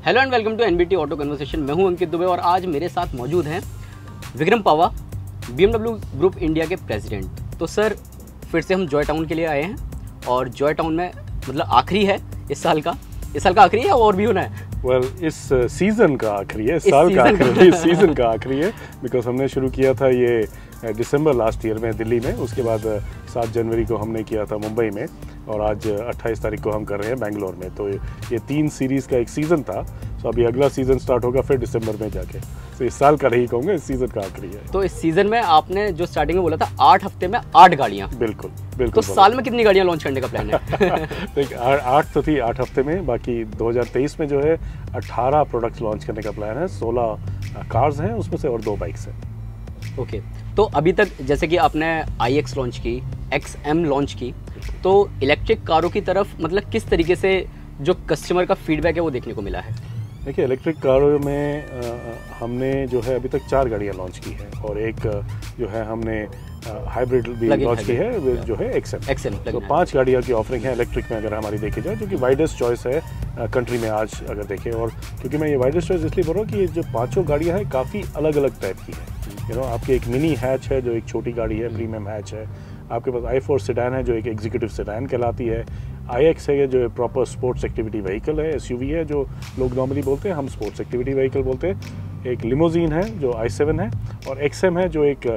Hello and welcome to NBT auto conversation. मैं हूं अंकित दुबे और आज मेरे साथ मौजूद हैं Vikram Pawa, BMW group India के प्रेसिडेंट। तो सर, फिर से हम जॉय टाउन के लिए आए हैं और जॉय टाउन में मतलब आखिरी है इस साल का आखिरी है और भी होना है? इस सीज़न का आखिरी है, इस साल का आखिरी है, इस सीज़न का आखिरी है। बिकॉज हमने शुरू किया था ये दिसंबर लास्ट ईयर में दिल्ली में, उसके बाद 7 जनवरी को हमने किया था मुंबई में और आज 28 तारीख को हम कर रहे हैं बेंगलोर में। तो ये 3 सीरीज़ का एक सीज़न था। तो अभी अगला सीज़न स्टार्ट होगा फिर दिसंबर में जाके। तो इस साल का नहीं कहूँगा, इस सीज़न का आखिरी है। तो इस सीज़न में आपने जो स्टार्टिंग में बोला था 8 हफ्ते में 8 गाड़ियाँ। बिल्कुल। तो साल में कितनी गाड़ियाँ लॉन्च करने का प्लान है? तो 8 तो थी 8 हफ्ते में, बाकी 2023 में जो है 18 प्रोडक्ट्स लॉन्च करने का प्लान है। 16 कार्स हैं उसमें से और 2 बाइक्स हैं। ओके, तो अभी तक जैसे कि आपने iX लॉन्च की, XM लॉन्च की, तो इलेक्ट्रिक कारों की तरफ मतलब किस तरीके से जो कस्टमर का फीडबैक है वो देखने को मिला है? देखिए, इलेक्ट्रिक कारों में हमने जो है अभी तक 4 गाड़ियाँ लॉन्च की हैं और एक जो है हमने हाइब्रिड भी लॉन्च की है जो है XM। तो 5 गाड़ियों की ऑफरिंग है इलेक्ट्रिक में अगर हमारी देखी जाए, जो कि वाइडेस्ट चॉइस है कंट्री में आज अगर देखें। और क्योंकि मैं ये वाइडेस्ट चॉइस इसलिए बोल रहा हूँ कि ये जो 5 गाड़ियाँ हैं काफ़ी अलग अलग टाइप की हैं। आपकी एक मिनी हैच है जो एक छोटी गाड़ी है, प्रीमियम हैच है। आपके पास i4 सेडान है जो एक एग्जीक्यूटिव सेडान कहलाती है। iX है जो प्रॉपर स्पोर्ट्स एक्टिविटी व्हीकल है, SUV है जो लोग नॉर्मली बोलते हैं, हम स्पोर्ट्स एक्टिविटी व्हीकल बोलते हैं। एक लिमोजीन है जो i7 है और XM है जो एक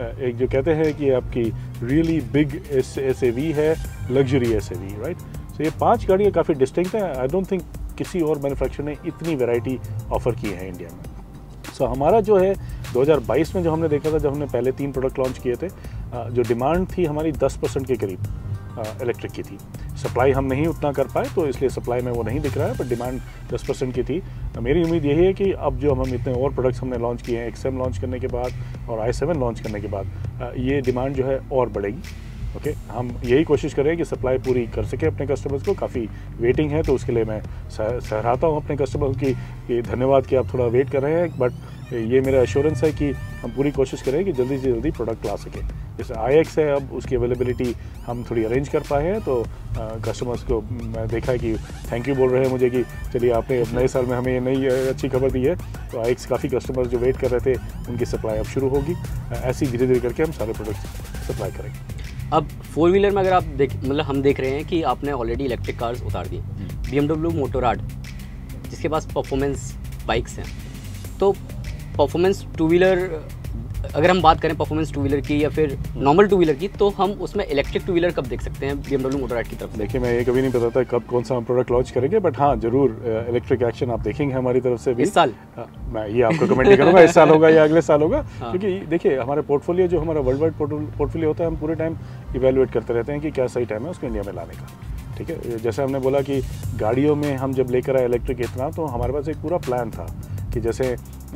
जो कहते हैं कि आपकी रियली बिग SUV है, लग्जरी SUV, राइट। तो ये 5 गाड़ियाँ काफ़ी डिस्टिंक्ट हैं। आई डोंट थिंक किसी और मैन्युफैक्चरर ने इतनी वैरायटी ऑफर की है इंडिया में। सो हमारा जो है 2022 में जो हमने देखा था, जब हमने पहले 3 प्रोडक्ट लॉन्च किए थे, जो डिमांड थी हमारी 10% के करीब इलेक्ट्रिक की थी। सप्लाई हम नहीं उतना कर पाए तो इसलिए सप्लाई में वो नहीं दिख रहा है, पर डिमांड 10% की थी। मेरी उम्मीद यही है कि अब जो हम इतने और प्रोडक्ट्स हमने लॉन्च किए हैं, XM लॉन्च करने के बाद और i7 लॉन्च करने के बाद, ये डिमांड जो है और बढ़ेगी। ओके, हम यही कोशिश करें कि सप्लाई पूरी कर सके अपने कस्टमर्स को। काफ़ी वेटिंग है तो उसके लिए मैं सराहता हूँ अपने कस्टमर्स की धन्यवाद कि आप थोड़ा वेट कर रहे हैं। बट ये मेरा एश्योरेंस है कि हम पूरी कोशिश करें कि जल्दी से जल्दी प्रोडक्ट ला सकें। जैसे iX है, अब उसकी अवेलेबिलिटी हम थोड़ी अरेंज कर पाए हैं तो कस्टमर्स को मैं देखा है कि थैंक यू बोल रहे हैं मुझे कि चलिए आपने नए साल में हमें ये नई अच्छी खबर दी है। तो iX काफ़ी कस्टमर्स जो वेट कर रहे थे उनकी सप्लाई अब शुरू होगी। ऐसे ही धीरे धीरे करके हम सारे प्रोडक्ट्स सप्लाई करेंगे। अब 4 व्हीलर में अगर आप मतलब हम देख रहे हैं कि आपने ऑलरेडी इलेक्ट्रिक कार्स उतार दी, BMW मोटोराड जिसके पास परफॉर्मेंस बाइक्स हैं, तो परफॉर्मेंस 2 व्हीलर अगर हम बात करें परफॉर्मेंस 2 व्हीलर की या फिर नॉर्मल 2 व्हीलर की, तो हम उसमें इलेक्ट्रिक 2 व्हीलर कब देख सकते हैं BMW मोटोराड की तरफ? देखिए, मैं ये कभी नहीं बताता कब कौन सा हम प्रोडक्ट लॉन्च करेंगे, बट हाँ जरूर इलेक्ट्रिक एक्शन आप देखेंगे हमारी तरफ से भी इस साल। मैं ये आपको कमेंट नहीं करूँगा इस साल होगा या अगले साल होगा। क्योंकि देखिए, हमारे पोर्टफोलियो जो हमारा वर्ल्ड वाइड पोर्टफोलियो होता है, हम पूरे टाइम इवेलुएट करते रहते हैं कि क्या सही टाइम है उसको इंडिया में लाने का। ठीक है, जैसे हमने बोला कि गाड़ियों में हम जब लेकर आए इलेक्ट्रिक इतना, तो हमारे पास एक पूरा प्लान था कि जैसे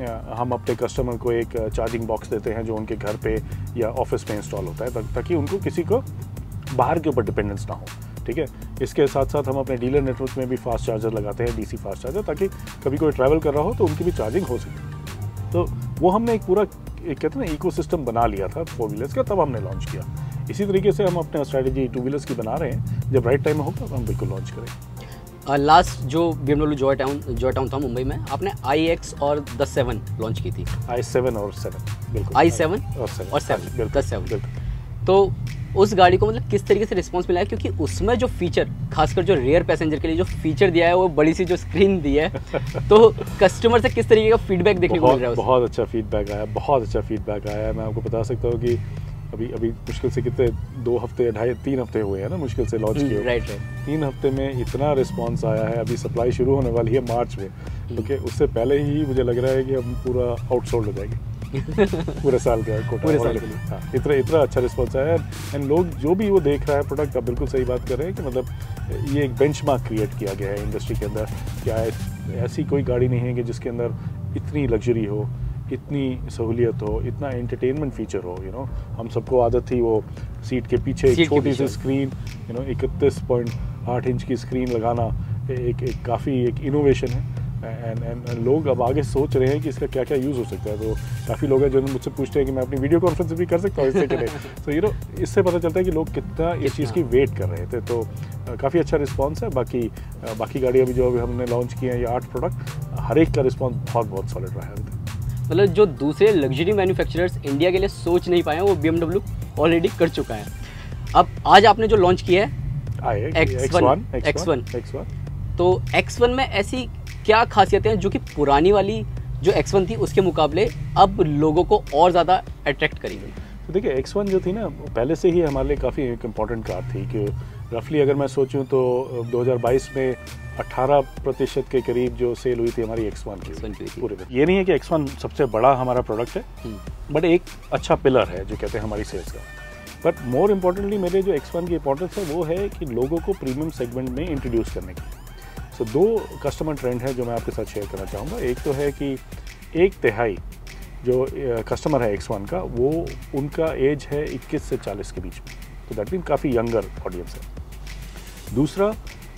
हम अपने कस्टमर को एक चार्जिंग बॉक्स देते हैं जो उनके घर पे या ऑफिस में इंस्टॉल होता है, ताकि उनको किसी को बाहर के ऊपर डिपेंडेंस ना हो। ठीक है, इसके साथ साथ हम अपने डीलर नेटवर्क में भी फास्ट चार्जर लगाते हैं, DC फास्ट चार्जर, ताकि कभी कोई ट्रैवल कर रहा हो तो उनकी भी चार्जिंग हो सके। तो वो हमने एक पूरा कहते हैं ना इकोसिस्टम बना लिया था 4 व्हीलर्स का, तब हमने लॉन्च किया। इसी तरीके से हम अपने स्ट्रैटेजी 2 व्हीलर्स की बना रहे हैं। जब राइट टाइम में होगा तो हम बिल्कुल लॉन्च करेंगे। लास्ट जो BMW जॉय टाउन था मुंबई में, आपने iX और The 7 लॉन्च की थी। i7 और 7 बिल्कुल, i7 और 7 The 7। तो उस गाड़ी को मतलब किस तरीके से रिस्पांस मिला है? क्योंकि उसमें जो फीचर, खासकर जो रेयर पैसेंजर के लिए जो फीचर दिया है, वो बड़ी सी जो स्क्रीन दी है, तो कस्टमर से किस तरीके का फीडबैक देखने को मिल रहा है? बहुत अच्छा फीडबैक आया, बहुत अच्छा फीडबैक आया। मैं आपको बता सकता हूँ कि अभी मुश्किल से कितने 2 हफ्ते 3 हफ्ते हुए हैं ना मुश्किल से लॉन्च किए। राइट। 3 हफ्ते में इतना रिस्पांस आया है। अभी सप्लाई शुरू होने वाली है मार्च में, क्योंकि उससे पहले ही मुझे लग रहा है कि हम पूरा आउटसोल्ड हो जाएंगे पूरे साल का कोटा। हाँ, इतना अच्छा रिस्पांस आया है। एंड लोग जो भी वो देख रहा है प्रोडक्ट, आप बिल्कुल सही बात कर रहे हैं कि मतलब ये एक बेंचमार्क क्रिएट किया गया है इंडस्ट्री के अंदर। क्या ऐसी कोई गाड़ी नहीं है कि जिसके अंदर इतनी लग्जरी हो, इतनी सहूलियत हो, इतना एंटरटेनमेंट फीचर हो। हम सबको आदत थी वो सीट के पीछे एक छोटी सी स्क्रीन, 31.8 इंच की स्क्रीन लगाना एक काफ़ी एक इनोवेशन है। एंड लोग अब आगे सोच रहे हैं कि इसका क्या क्या यूज़ हो सकता है। तो काफ़ी लोग हैं जो मुझसे पूछते हैं कि मैं अपनी वीडियो कॉन्फ्रेंस भी कर सकता हूँ इससे के लिए। तो इससे पता चलता है कि लोग कितना इस चीज़ की वेट कर रहे थे। तो काफ़ी अच्छा रिस्पांस है। बाकी गाड़ियाँ भी जो अभी हमने लॉन्च की हैं, ये 8 प्रोडक्ट, हर एक का रिस्पांस बहुत सॉलिड रहा है। मतलब जो दूसरे लग्जरी मैन्युफैक्चरर्स इंडिया के लिए सोच नहीं पाए हैं, वो BMW ऑलरेडी कर चुका है। अब आज आपने जो लॉन्च किया है X1, तो X1 में ऐसी क्या खासियतें हैं जो कि पुरानी वाली जो X1 थी उसके मुकाबले अब लोगों को और ज़्यादा अट्रैक्ट करेगी? तो देखिए, X1 जो थी ना, पहले से ही हमारे लिए काफ़ी एक इम्पॉर्टेंट कार थी कि रफली अगर मैं सोचूं तो 2022 में 18% के करीब जो सेल हुई थी हमारी X1 की पूरे में। ये नहीं है कि X1 सबसे बड़ा हमारा प्रोडक्ट है, बट एक अच्छा पिलर है जो कहते हैं हमारी सेल्स का। बट मोर इम्पोर्टेंटली मेरे जो X1 की इंपॉर्टेंस है वो है कि लोगों को प्रीमियम सेगमेंट में इंट्रोड्यूस करने की। सो 2 कस्टमर ट्रेंड है जो मैं आपके साथ शेयर करना चाहूँगा। एक तो है कि 1/3 जो कस्टमर है X1 का, वो उनका एज है 21 से 40 के बीच में, तो दैट मीन काफ़ी यंगर ऑडियंस है। दूसरा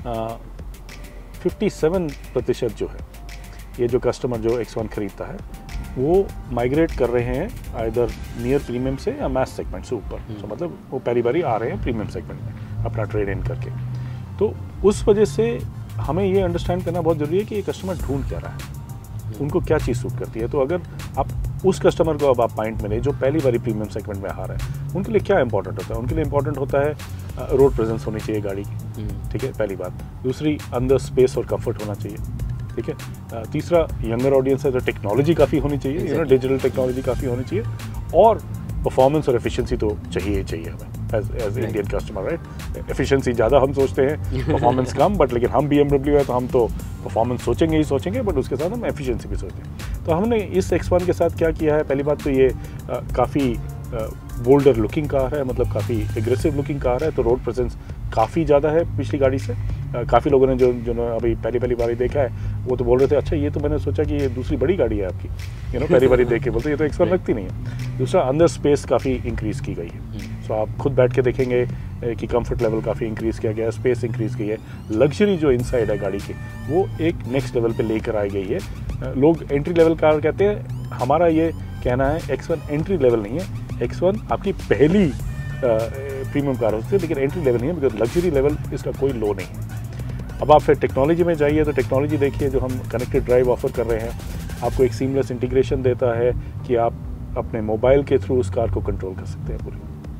57% जो है ये जो कस्टमर जो X1 खरीदता है वो माइग्रेट कर रहे हैं आइदर नियर प्रीमियम से या मैस सेगमेंट से ऊपर। तो मतलब वो पहली बारी आ रहे हैं प्रीमियम सेगमेंट में अपना ट्रेड इन करके। तो उस वजह से हमें ये अंडरस्टैंड करना बहुत ज़रूरी है कि ये कस्टमर ढूंढ क्या रहा है, उनको क्या चीज़ सूट करती है। तो अगर आप उस कस्टमर को अब आप पॉइंट में ले जो पहली बारी प्रीमियम सेगमेंट में आ रहा है, उनके लिए क्या इंपॉर्टेंट होता है? उनके लिए इंपॉर्टेंट होता है रोड प्रेजेंस होनी चाहिए गाड़ी की, ठीक है, पहली बात। दूसरी, अंदर स्पेस और कंफर्ट होना चाहिए, ठीक है। तीसरा, यंगर ऑडियंस है तो टेक्नोलॉजी काफ़ी होनी चाहिए, डिजिटल टेक्नोलॉजी काफ़ी होनी चाहिए, और परफॉर्मेंस और एफिशिएंसी तो चाहिए ही चाहिए हमें as Indian customer, right. Efficiency ज़्यादा हम सोचते हैं, परफॉर्मेंस कम, बट लेकिन हम BMW है तो हम तो परफॉर्मेंस सोचेंगे, बट उसके साथ हम एफिशिएंसी भी सोचते हैं। तो हमने इस X1 के साथ क्या किया है, पहली बात तो ये काफ़ी बोल्डर लुकिंग कार है, मतलब काफ़ी एग्रेसिव लुकिंग कार है, तो रोड प्रेजेंस काफ़ी ज़्यादा है पिछली गाड़ी से। काफ़ी लोगों ने जो अभी पहली बारी देखा है वो तो बोल रहे थे, अच्छा ये तो मैंने सोचा कि ये दूसरी बड़ी गाड़ी है आपकी, पहली बारी देख के बोलते ये तो X1 लगती नहीं है। दूसरा, अंदर स्पेस काफ़ी इंक्रीज़ की गई है, सो आप खुद बैठ के देखेंगे कि कंफर्ट लेवल काफ़ी इंक्रीज़ किया गया है, स्पेस इंक्रीज़ की है। लग्जरी जो इनसाइड है गाड़ी की वो एक नेक्स्ट लेवल पे लेकर आई गई है। लोग एंट्री लेवल कार कहते हैं, हमारा ये कहना है X1 एंट्री लेवल नहीं है, X1 आपकी पहली प्रीमियम कार होती है, लेकिन एंट्री लेवल नहीं है, बिकॉज लग्जरी लेवल इसका कोई लो नहीं है। अब आप फिर टेक्नोलॉजी में जाइए तो टेक्नोलॉजी देखिए, जो हम कनेक्टेड ड्राइव ऑफर कर रहे हैं, आपको एक सीमलेस इंटीग्रेशन देता है कि आप अपने मोबाइल के थ्रू उस कार को कंट्रोल कर सकते हैं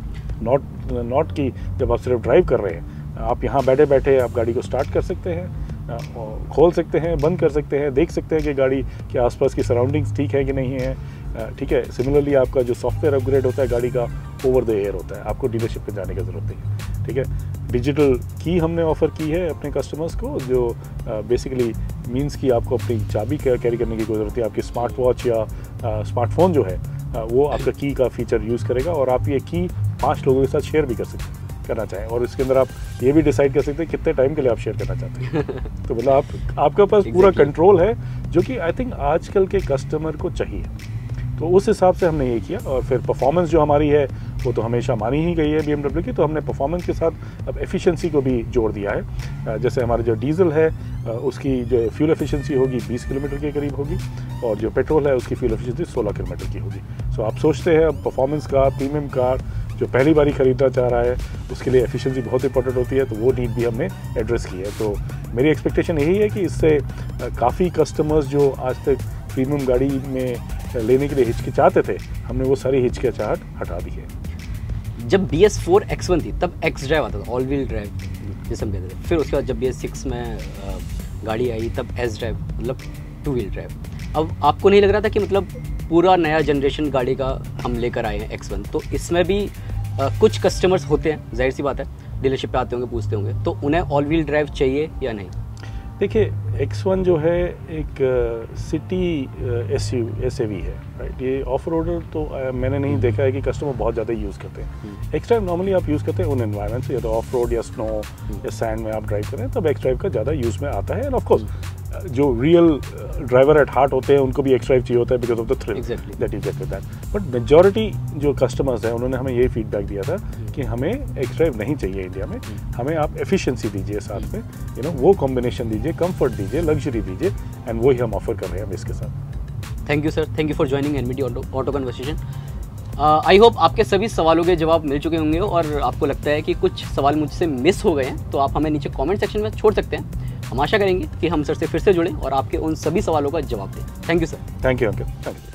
पूरी। नॉट कि जब आप सिर्फ ड्राइव कर रहे हैं, आप यहाँ बैठे बैठे आप गाड़ी को स्टार्ट कर सकते हैं, खोल सकते हैं, बंद कर सकते हैं, देख सकते हैं कि गाड़ी के आसपास की सराउंडिंग्स ठीक है कि नहीं है, ठीक है। सिमिलरली आपका जो सॉफ्टवेयर अपग्रेड होता है गाड़ी का ओवर द एयर होता है, आपको डीलरशिप पे जाने की ज़रूरत नहीं है, ठीक है। डिजिटल की हमने ऑफ़र की है अपने कस्टमर्स को, जो बेसिकली मींस कि आपको अपनी चाबी कैरी करने की ज़रूरत है। आपकी स्मार्ट वॉच या स्मार्टफोन जो है वो आपका की का फीचर यूज़ करेगा, और आप ये की 5 लोगों के साथ शेयर भी करना चाहें, और इसके अंदर आप ये भी डिसाइड कर सकते हैं कितने टाइम के लिए आप शेयर करना चाहते हैं। तो मतलब आपके पास पूरा कंट्रोल है, जो कि आई थिंक आजकल के कस्टमर को चाहिए। तो उस हिसाब से हमने ये किया। और फिर परफॉर्मेंस जो हमारी है वो तो हमेशा मानी ही गई है BMW की, तो हमने परफॉर्मेंस के साथ अब एफिशिएंसी को भी जोड़ दिया है। जैसे हमारे जो डीजल है उसकी जो फ्यूल एफिशिएंसी होगी 20 किलोमीटर के करीब होगी, और जो पेट्रोल है उसकी फ्यूल एफिशिएंसी 16 किलोमीटर की होगी। सो आप सोचते हैं अब परफॉर्मेंस कार, प्रीमियम कार जो पहली बारी खरीदना चाह रहा है उसके लिए एफिशिएंसी बहुत इंपॉर्टेंट होती है, तो वो नीड भी हमने एड्रेस की है। तो मेरी एक्सपेक्टेशन यही है कि इससे काफ़ी कस्टमर्स जो आज तक प्रीमियम गाड़ी में लेने के लिए हिचकिचाते थे, हमने वो सारी हिचकिचाहट हटा दी है। जब BS4 X1 थी तब X ड्राइव आता था, ऑल व्हील ड्राइव जैसे हम कहते थे। फिर उसके बाद जब BS6 में गाड़ी आई तब S ड्राइव, मतलब 2 व्हील ड्राइव। अब आपको नहीं लग रहा था कि मतलब पूरा नया जनरेशन गाड़ी का हम लेकर आए हैं X1, तो इसमें भी कुछ कस्टमर्स होते हैं, जाहिर सी बात है, डीलरशिप पे आते होंगे, पूछते होंगे, तो उन्हें ऑल व्हील ड्राइव चाहिए या नहीं? देखिए, X1 जो है एक सिटी SUV है, राइट। ये ऑफ रोडर तो मैंने नहीं देखा है कि कस्टमर बहुत ज़्यादा यूज़ करते हैं। एक्स ड्राइव नॉर्मली आप यूज़ करते हैं उन एनवायरनमेंट से, या तो ऑफ रोड या स्नो या सैंड में आप ड्राइव करें, तब एक्स ड्राइव का ज़्यादा यूज़ में आता है। एंड ऑफ कोर्स जो रियल ड्राइवर एट हार्ट होते हैं उनको भी एक्स ड्राइव चाहिए होता है, because of the thrill that you get with that. But majority जो कस्टमर्स हैं उन्होंने हमें यही फीडबैक दिया था कि हमें एक्स ड्राइव नहीं चाहिए इंडिया में, हमें आप एफिशिएंसी दीजिए, साथ में वो कॉम्बिनेशन दीजिए, कंफर्ट दीजिए, लग्जरी दीजिए, एंड वही हम ऑफर कर रहे हैं इसके साथ। Thank you sir, thank you for joining NBT auto conversation. I hope आपके सभी सवालों के जवाब मिल चुके होंगे और आपको लगता है कि कुछ सवाल मुझसे मिस हो गए हैं तो आप हमें नीचे कमेंट सेक्शन में छोड़ सकते हैं। हम आशा करेंगे कि हम सर से फिर से जुड़ें और आपके उन सभी सवालों का जवाब दें। Thank you sir. Thank you Ankit.